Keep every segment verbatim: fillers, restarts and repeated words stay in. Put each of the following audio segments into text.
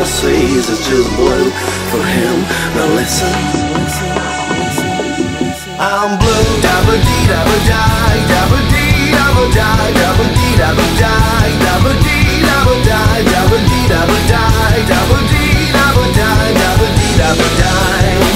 he sees is just blue for him. Now listen, I'm blue. Dabba dee dabba die, dabba dee dabba die, dabba dee dabba die, dabba dee dabba die, dabba dee dabba die, dabba dee dabba die, dabba dee dabba die.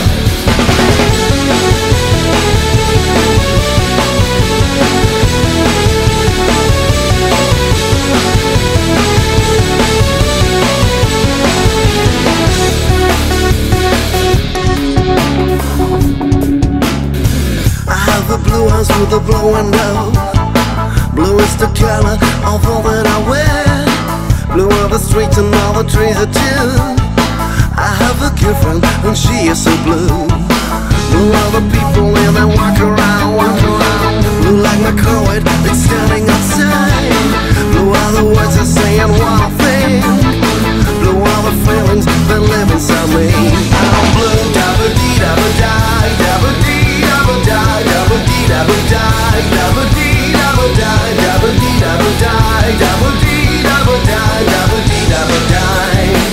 Blue house with a blue window. Blue is the color of all that I wear. Blue are the streets and all the trees are too. I have a girlfriend and she is so blue. Blue are the people when they walk around, walk around. Blue like my coat, it's standing outside. Blue are the words I say and what I think. Blue are the feelings that live inside me. I'm blue, dabba dee dabba die, dabba dee dabba die, dabba dee dabba die, dabba dee dabba die, dabba dee dabba die, dabba dee dabba die, dabba dee dabba die.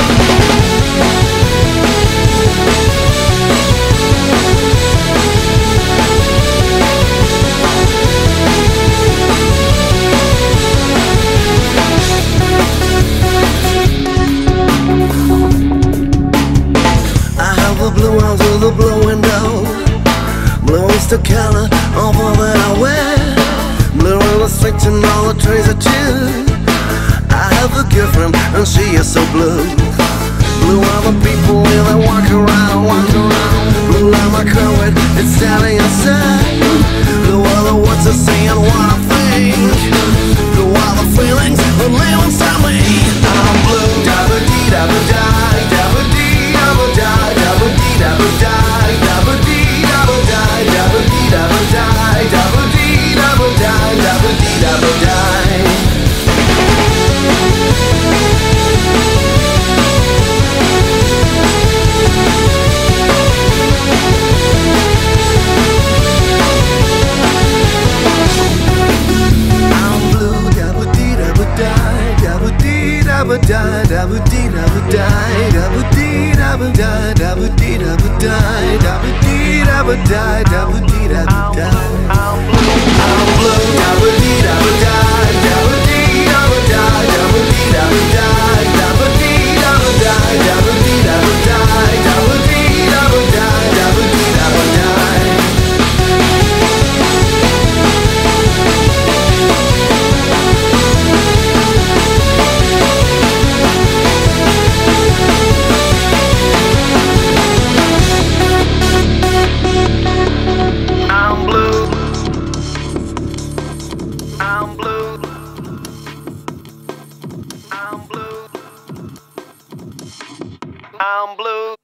I have a blue house with a blue window. Blue is the color of all that I wear. Blue in the streets and all the trees are too. I have a girlfriend and she is so blue. Blue are the people when they walk around, walk around. Blue like my coat, it's standing outside. Blue are the words I say and what I think. Blue are the feelings that live inside me. I'm blue, dabba dee dabba die, dabba dee dabba die, dabba dee dabba die, dabba dee dabba die, dabba dee dabba die, dabba dee dabba die, dabba dee dabba die. I'm blue, dabba dee dabba die, dabba dee dabba die, dabba dee dabba die, dabba dee dabba die, dabba dee dabba die, dabba dee dabba die, dabba dee dabba die. I'm blue, dabba dee dabba die, dabba dee dabba die, dabba dee dabba die, dabba dee dabba die, dabba dee dabba die, dabba dee dabba die, dabba dee dabba die. I'm blue. I'm blue. I'm blue. I'm blue.